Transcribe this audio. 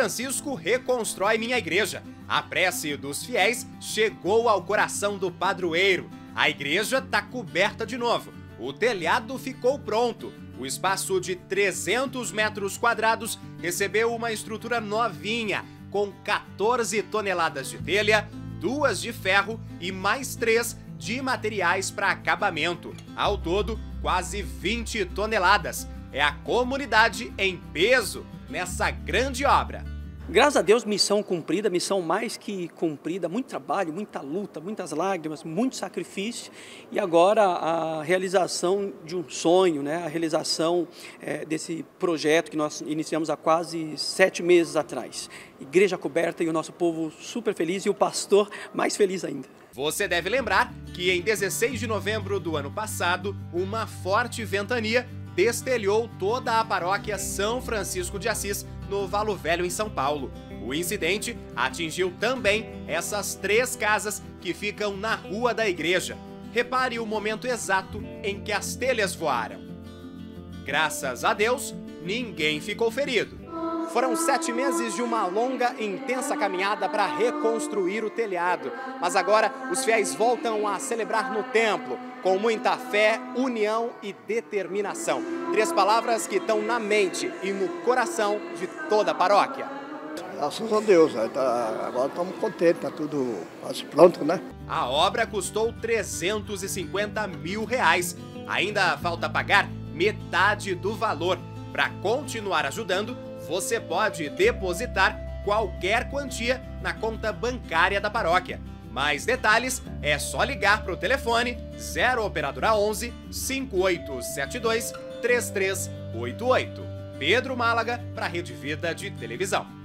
Francisco reconstrói minha igreja. A prece dos fiéis chegou ao coração do padroeiro. A igreja está coberta de novo. O telhado ficou pronto. O espaço de 300 metros quadrados recebeu uma estrutura novinha, com 14 toneladas de telha, 2 de ferro e mais 3 de materiais para acabamento. Ao todo, quase 20 toneladas. É a comunidade em peso nessa grande obra. Graças a Deus, missão cumprida, missão mais que cumprida, muito trabalho, muita luta, muitas lágrimas, muito sacrifício e agora a realização de um sonho, né? A realização desse projeto que nós iniciamos há quase 7 meses atrás. Igreja coberta e o nosso povo super feliz e o pastor mais feliz ainda. Você deve lembrar que em 16 de novembro do ano passado, uma forte ventania destelhou toda a paróquia São Francisco de Assis, no Valo Velho, em São Paulo. O incidente atingiu também essas 3 casas que ficam na rua da igreja. Repare o momento exato em que as telhas voaram. Graças a Deus, ninguém ficou ferido. Foram 7 meses de uma longa e intensa caminhada para reconstruir o telhado. Mas agora os fiéis voltam a celebrar no templo, com muita fé, união e determinação. 3 palavras que estão na mente e no coração de toda a paróquia. Graças a Deus, agora estamos contentes, está tudo quase pronto, né? A obra custou R$350 mil. Ainda falta pagar metade do valor. Para continuar ajudando, você pode depositar qualquer quantia na conta bancária da paróquia. Mais detalhes é só ligar para o telefone 0 Operadora 11 5872 3388. Pedro Málaga para a Rede Vida de Televisão.